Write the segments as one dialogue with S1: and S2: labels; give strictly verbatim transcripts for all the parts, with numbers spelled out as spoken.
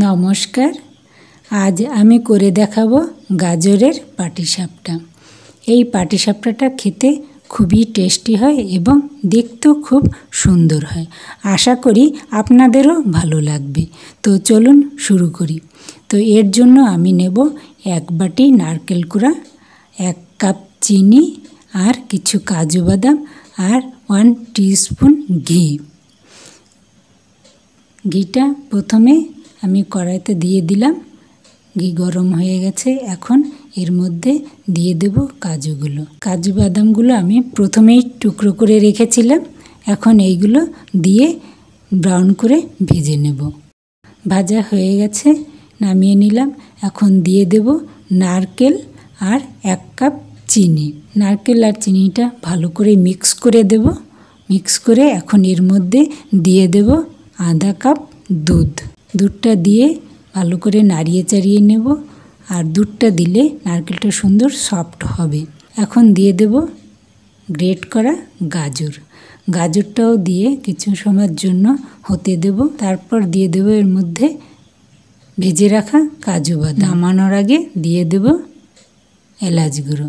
S1: নমস্কার। আজ আমি করে দেখাবো গাজরের পাটিসাপটা। এই পাটিসাপটাটা খেতে খুবই টেস্টি হয় এবং দেখতেও খুব সুন্দর হয়। আশা করি আপনাদেরও ভালো লাগবে। তো চলুন শুরু করি। তো এর জন্য আমি নেব এক বাটি নারকেল কুড়া, এক কাপ চিনি আর কিছু কাজু বাদাম আর ওয়ান টিস্পুন ঘি। ঘিটা প্রথমে আমি কড়াইতে দিয়ে দিলাম। ঘি গরম হয়ে গেছে। এখন এর মধ্যে দিয়ে দেব কাজুগুলো। কাজু বাদামগুলো আমি প্রথমেই টুকরো করে রেখেছিলাম। এখন এইগুলো দিয়ে ব্রাউন করে ভেজে নেব। ভাজা হয়ে গেছে, নামিয়ে নিলাম। এখন দিয়ে দেব নারকেল আর এক কাপ চিনি। নারকেল আর চিনিটা ভালো করে মিক্স করে দেব। মিক্স করে এখন এর মধ্যে দিয়ে দেব আধা কাপ দুধ। দুধটা দিয়ে ভালো করে নাড়িয়ে চাড়িয়ে নেব। আর দুধটা দিলে নারকেলটা সুন্দর সফট হবে। এখন দিয়ে দেব গ্রেট করা গাজর। গাজরটাও দিয়ে কিছু সময়ের জন্য হতে দেব। তারপর দিয়ে দেব এর মধ্যে ভেজে রাখা কাজু বাদাম। নামানোর আগে দিয়ে দেব এলাচ গুঁড়ো।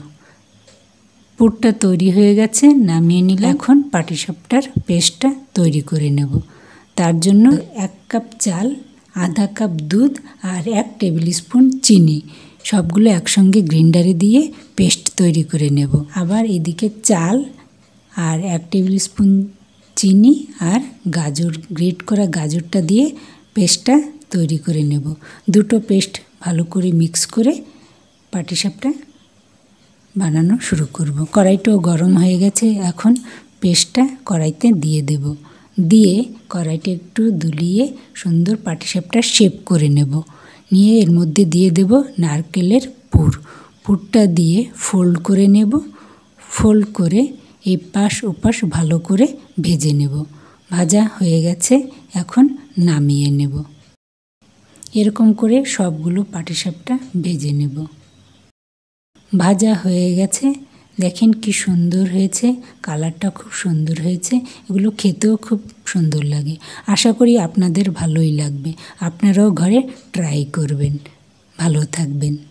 S1: পুরটা তৈরি হয়ে গেছে, নামিয়ে নিলে এখন পাটিসাপটার পেস্টটা তৈরি করে নেব। তার জন্য এক কাপ চাল, আধা কাপ দুধ আর এক টেবিল স্পুন চিনি সবগুলো একসঙ্গে গ্রাইন্ডারে দিয়ে পেস্ট তৈরি করে নেব। আবার এদিকে চাল আর এক টেবিল স্পুন চিনি আর গাজর, গ্রেট করা গাজরটা দিয়ে পেস্টটা তৈরি করে নেব। দুটো পেস্ট ভালো করে মিক্স করে পাটিসাপটা বানানো শুরু করব। কড়াইটাও গরম হয়ে গেছে। এখন পেস্টটা কড়াইতে দিয়ে দেব। দিয়ে কড়াইটা একটু দুলিয়ে সুন্দর পাটিসাপটা শেপ করে নেব। নিয়ে এর মধ্যে দিয়ে দেব নারকেলের পুর। পুরটা দিয়ে ফোল্ড করে নেব। ফোল্ড করে এই পাশ ওপাশ ভালো করে ভেজে নেব। ভাজা হয়ে গেছে, এখন নামিয়ে নেব। এরকম করে সবগুলো পাটিসাপটা ভেজে নেব। ভাজা হয়ে গেছে, দেখেন কি সুন্দর হয়েছে, কালারটা খুব সুন্দর হয়েছে। এগুলো খেতেও খুব সুন্দর লাগে। আশা করি আপনাদের ভালোই লাগবে। আপনারাও ঘরে ট্রাই করবেন। ভালো থাকবেন।